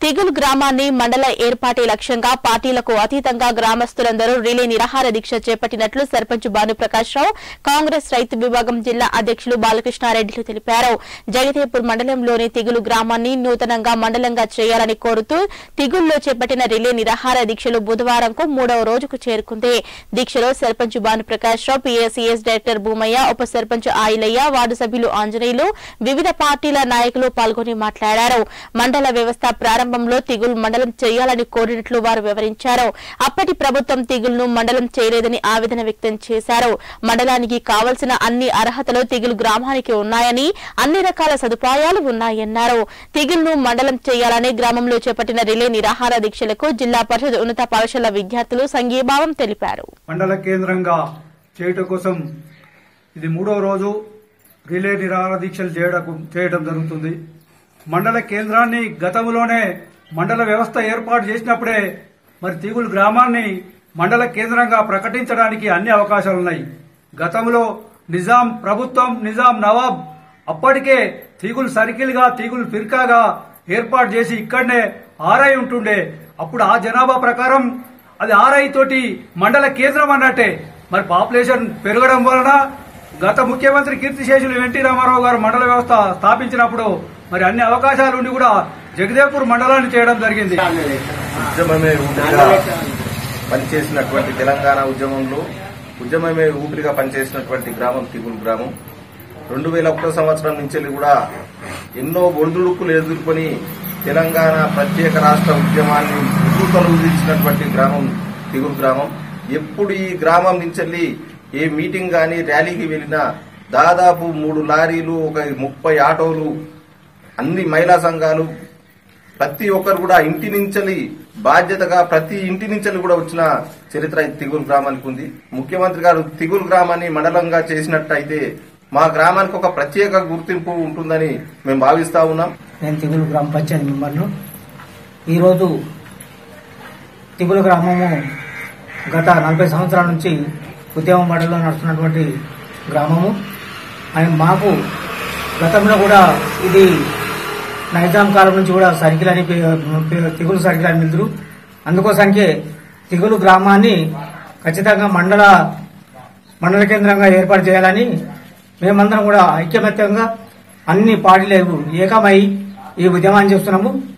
తిగులు గ్రామాన్ని మండల ఏర్పాటే లక్ష్యంగా పార్టీలకు అతీతంగా గ్రామస్తులందరూ రిలే నిరాహార దీక్ష చేపట్టినట్లు సర్పంచ్ భానుప్రకాష్ రావు కాంగ్రెస్ రైతు విభాగం జిల్లా అధ్యక్షులు బాలకృష్ణారెడ్డిలు తెలిపారు. జగదేపూర్ మండలంలోని తిగులు గ్రామాన్ని నూతనంగా మండలంగా చేయాలని కోరుతూ తిగుల్లో చేపట్టిన రిలే నిరాహార దీక్షలు బుధవారంకు 3వ రోజుకు చేరుకుంది. దీక్షలో సర్పంచ్ భానుప్రకాష్ రావు, పీఏసీఎస్ డైరెక్టర్ భూమయ్య, ఉప సర్పంచ్ ఆయిలయ్య, వార్డు సభ్యులు ఆంజనేయులు, వివిధ పార్టీల నాయకులు పాల్గొని మాట్లాడారు. మండల వ్యవస్థ ప్రారంభంలో తిగుల్ మండలం చేయాలని కోరినట్లు వారు వివరించారు. అప్పటి ప్రభుత్వం తిగుల్ను మండలం చేయలేదని ఆవేదన వ్యక్తం చేశారు. మండలానికి కావలసిన అన్ని అర్హతలు తిగుల్ గ్రామానికి ఉన్నాయని, అన్ని రకాల సదుపాయాలు ఉన్నాయన్నారు. తిగుల్ను మండలం చేయాలని గ్రామంలో చేపట్టిన రిలే నిరాహార దీక్షలకు జిల్లా పరిషత్ ఉన్నత పాఠశాల విద్యార్థులు సంఘీభావం తెలిపారు. మండల కేంద్రంగా చేయటం కోసం ఇది 3వ రోజు రిలే నిరాహార దీక్షలు చేయడం జరుగుతుంది. మండల కేంద్రాన్ని గతంలోనే మండల వ్యవస్థ ఏర్పాటు చేసినప్పుడే మరి తిగులు గ్రామాన్ని మండల కేంద్రంగా ప్రకటించడానికి అన్ని అవకాశాలున్నాయి. గతంలో నిజాం ప్రభుత్వం, నిజాం నవాబ్ అప్పటికే తిగులు సర్కిల్ గా, తిగులు ఫిర్కాగా ఏర్పాటు చేసి ఇక్కడనే ఆర్ఐ ఉంటుండే. అప్పుడు ఆ జనాభా ప్రకారం అది ఆర్ఐ తోటి మండల కేంద్రం అన్నట్టే. మరి పాపులేషన్ పెరగడం వలన గత ముఖ్యమంత్రి కీర్తిశేషులు ఎన్టీ రామారావు గారు మండల వ్యవస్థ స్థాపించినప్పుడు మరి అన్ని అవకాశాలు ఉండి కూడా జగదేపూర్ మండలాన్ని చేయడం జరిగింది. ఉద్యమమే ఊపిరిగా పనిచేసినటువంటి తెలంగాణ ఉద్యమమే ఊపిరిగా పనిచేసినటువంటి గ్రామం తిగులు గ్రామం. 2001 సంవత్సరం నుంచి కూడా ఎన్నో ఒడిదుడుకులు ఎదుర్కొని తెలంగాణ ప్రత్యేక రాష్ట్ర ఉద్యమాన్ని ఉద్దించినటువంటి గ్రామం తిగులు గ్రామం. ఎప్పుడు ఈ గ్రామం నుంచి ఏ మీటింగ్ గాని ర్యాలీకి వెళ్లినా దాదాపు 3 లారీలు, ఒక 30 ఆటోలు, అన్ని మహిళా సంఘాలు, ప్రతి ఒక్కరు కూడా ఇంటి నుంచి బాధ్యతగా ప్రతి ఇంటి నుంచి కూడా వచ్చిన చరిత్ర తిగులు గ్రామానికి ఉంది. ముఖ్యమంత్రి గారు తిగులు గ్రామాన్ని మండలంగా చేసినట్టయితే మా గ్రామానికి ఒక ప్రత్యేక గుర్తింపు ఉంటుందని మేము భావిస్తా ఉన్నాం. నేను తిగులు గ్రామ పంచాయతీ మెంబర్ను. ఈరోజు తిగులు గ్రామము గత 40 సంవత్సరాల నుంచి ఉద్యమ మండలంలో నడుస్తున్నటువంటి గ్రామము. మాకు గతంలో కూడా ఇది నైజాం కాలం నుంచి కూడా సర్కిల్ అని తిగులు సర్కిల్ అని పిలుతురు. అందుకోసానికే తిగులు గ్రామాన్ని ఖచ్చితంగా మండల కేంద్రంగా ఏర్పాటు చేయాలని మేమందరం కూడా ఐక్యమత్యంగా అన్ని పార్టీలు ఏకమై ఈ ఉద్యమాన్ని చేస్తున్నాము.